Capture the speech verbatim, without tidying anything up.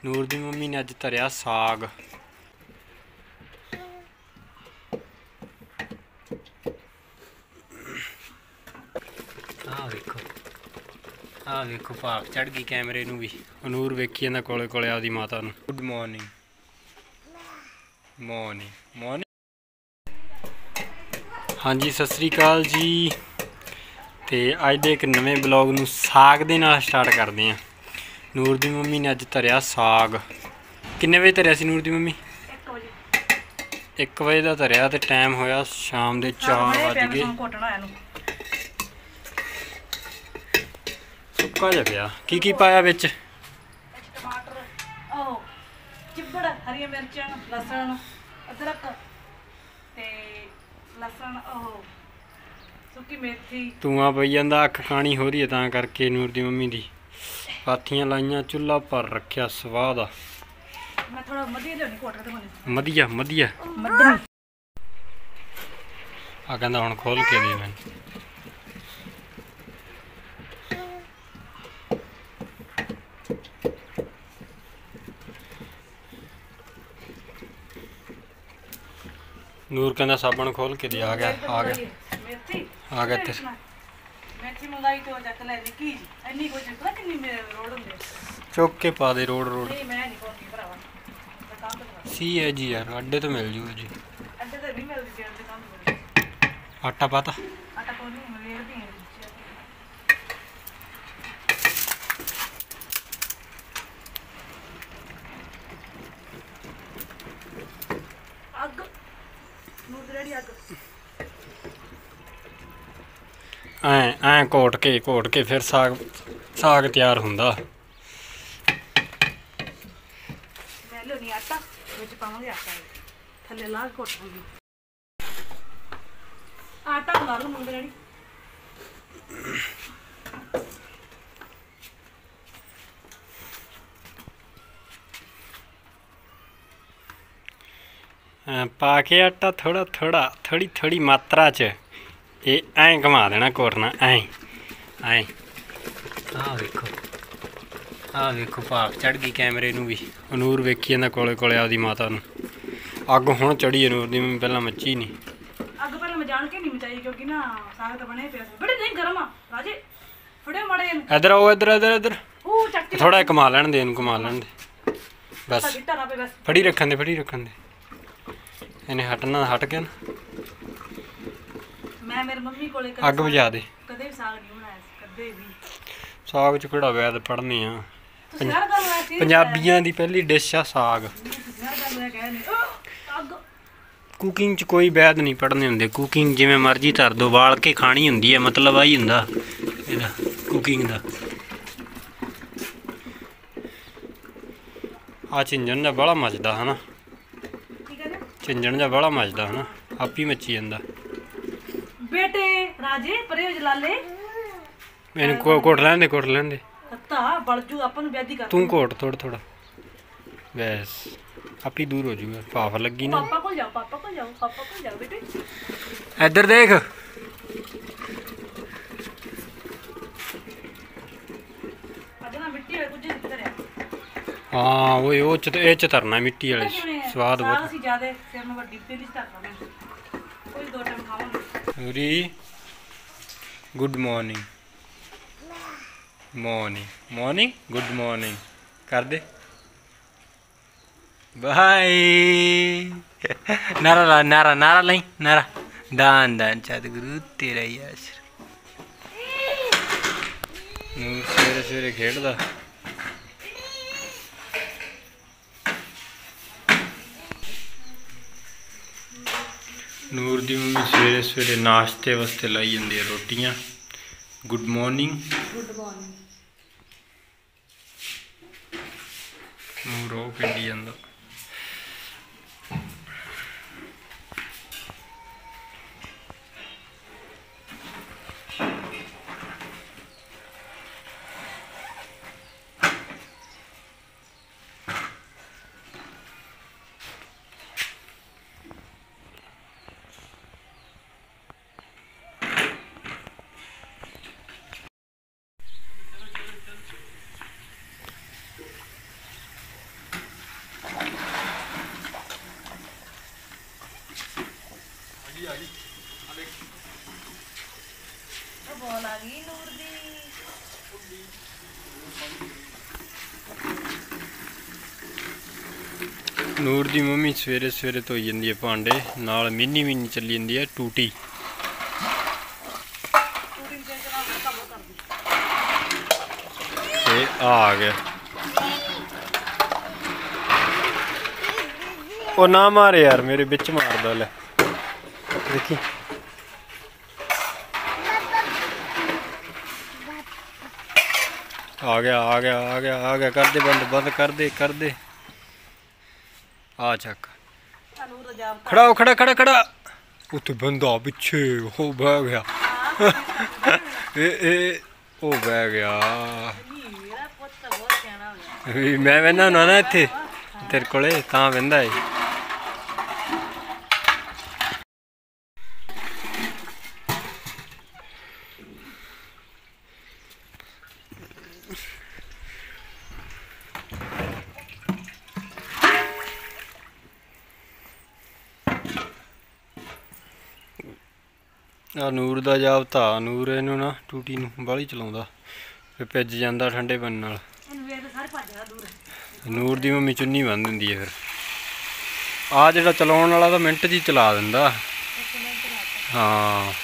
ਨੂਰ ਦੀ mummy ਨੇ ਅੱਜ ਧਰਿਆ ਸਾਗ। ਆਹ ਵੇਖੋ ਆਹ ਵੇਖੋ ਭਾਗ चढ़ गई कैमरे नूं भी। ਨੂਰ ਵੇਖੀ ਜਾਂਦਾ ਕੋਲੇ कोले आपदी माता नूं। Good morning morning morning. हाँ जी सत श्री अकाल जी। तो अज दे एक नवे ब्लॉग नूं साग दे नाल स्टार्ट करते हैं। ਨੂਰ ਦੀ ਮੰਮੀ ने अज धरिया साग। किन्ने बजे धरिया सी ਨੂਰ ਦੀ ਮੰਮੀ? एक बजे का धरिया तो टाइम होया शाम के चार बज गए। सुक्का जा पिया की की पाया बिच? टमाटर ओह चिब्बड़ हरी मिर्चां लसन अदरक ते लसन ओह सुक्की मेथी। धुआं पई जांदा अख खानी हो रही है तां करके ਨੂਰ ਦੀ ਮੰਮੀ दी पाथियां लाइया चुल्हा पर रखिया स्वाद आ। मैं थोड़ा मदिया लियानी कोटर ते होने मदिया मदिया मदनी आ कहंदा हुण खोल के दे मैनूं। ਨੂਰ कहंदा साबण खोल के दे। आ गया आ गया मेथी आ गया तेरे मेथी मंगाई तो जक ले निकी जी इन्नी कोई पता किन्नी मेरे रोड हुंदे चुक के पा दे रोड रोड। नहीं मैं नहीं कोती भरावा मैं काम तो सी है जी यार अड्डे तो मिल जू जी। अड्डे तो नहीं मिलदी जेल दे काम तो आटा पाता आटा को नहीं मेरदी है अग नूर रेडी अग ऐ ऐ घोट के घोट के फिर साग साग तैयार हुंदा। मैं लियानी आटा विच पावांगे आटा थल्ले ला के घोटांगे आटा ला लो मुंडे रेडी। पा के आटा थोड़ा थोड़ा थोड़ी थोड़ी मात्रा च ये ऐं घुमा देना घोटना ऐं ऐं। आ वेखो आ वेखो भाग चढ़ गई कैमरे नूं भी। ਨੂਰ ਵੇਖੀ ਜਾਂਦਾ कोले कोले आपदी माता नूं। अग हुण चढ़ी है ਨੂਰ ਦੀ ਮੰਮੀ पहला मची नहीं। अग पहले मैं जान के नहीं मचाई क्योंकि ना साग तो बने पिया बड़े नहीं गरम आ राजे फड़े माड़े इधर आओ इधर इधर इधर ओ चक्की थोड़ा घुमा लैण दे इनू घुमा लैण दे बस। गिट्टा ना पे बस फड़ी रखन दे फड़ी रखन दे इन्हें हटना हट गया ना। मैं मेरी मम्मी कोले अग बुझा दे। कदे भी साग नहीं बनाया कदे भी साग च किहड़ा वैद पढ़ने आ। तो यार गल है सी पंजाबियां दी पहली डिश आ साग। यार गल है कह नहीं अग कुकिंग च कोई वैद नहीं पढ़ने हुंदे। कुकिंग जिवें मर्जी धर दो वाल के खानी हुंदी है मतलब आई हुंदा इहदा कुकिंग दा। आ झिंजण दा बड़ा मचदा है ना। ठीक है ना झिंजण दा बड़ा मचदा है ना आप ही मची जांदा। बेटे राजे परे हो जलाले मैनू को कोट लैण दे कोट लैण दे कत्ता बलजू अपन बेदी कर तू कोट थोड़ा थोड़ा बस आप ही दूर हो जूगा भाफ लगी ना। पापा को जाओ पापा को जाओ पापा को जाओ बेटे इधर देख। अजना मिट्टी है कुछ इधर है हाँ वो ओ च ए च तरना मिट्टी वाले स्वाद साग बहुत। सी ज्यादा सिर में बड़ी तेली तरना मैं कोई दो टाइम खावांगे। पूरी good morning morning morning good morning कर दे बाय। नारा ला नारा नारा लाई नारा दान दान सतगुरु तेरा ही आश्र। ਨੂਰ सवेरे सवेरे खेडदा ਨੂਰ ਦੀ ਮੰਮੀ सवेरे सवेरे नाश्ते वास्ते लाई जाती है रोटियां। Good morning good morning Noor ਉਹ ਪਿੰਡੀ ਜਾਂਦਾ। ਨੂਰ ਦੀ ਮੰਮੀ ਸਵੇਰੇ ਸਵੇਰੇ ਧੋਈ ਜਾਂਦੀ ਹੈ ਭਾਂਡੇ, ਨਾਲ ਮਿੰਨੀ ਮਿੰਨੀ ਚੱਲੀ ਜਾਂਦੀ ਹੈ ਟੂਟੀ। ਤੇ ਆ ਗਿਆ ਉਹ ਨਾ ਮਾਰੇ ਯਾਰ, ਮੇਰੇ ਵਿੱਚ ਮਾਰਦਾ ਲੈ ਦੇਖੀ। ਆ ਗਿਆ ਆ ਗਿਆ ਆ ਗਿਆ ਆ ਗਿਆ, ਕਰਦੇ ਬੰਦ ਬੰਦ ਕਰਦੇ ਕਰਦੇ। ਆ ਚੱਕ ਖੜਾ ਹੋ, ਖੜਾ ਖੜਾ ਖੜਾ। ਉੱਥੇ ਬੰਦਾ ਪਿੱਛੇ ਉਹ ਬਹਿ ਗਿਆ। ਇਹ ਇਹ ਉਹ ਬਹਿ ਗਿਆ ਵੀ ਮੈਂ ਬਹਿੰਦਾ ਹੁੰਦਾ ਨਾ ਇੱਥੇ ਤੇਰੇ ਕੋਲੇ, ਤਾਂ ਬਹਿੰਦਾ ਏ। ਆ ਨੂਰ ਦਾ ਜਾਬਤਾ, ਨੂਰ ਇਹਨੂੰ ਨਾ ਟੂਟੀ ਨੂੰ ਬਾਹਲੀ ਚਲਾਉਂਦਾ, ਫਿਰ ਭਿੱਜ ਜਾਂਦਾ ਠੰਡੇ ਪਾਣੀ ਨਾਲ। ਨੂਰ ਦੀ ਮੰਮੀ ਚੁੰਨੀ ਬੰਨ ਦਿੰਦੀ ਹੈ ਫਿਰ। ਆ ਜਿਹੜਾ ਚਲਾਉਣ ਵਾਲਾ ਤਾਂ ਮਿੰਟ 'ਚ ਹੀ ਚਲਾ ਦਿੰਦਾ। ਹਾਂ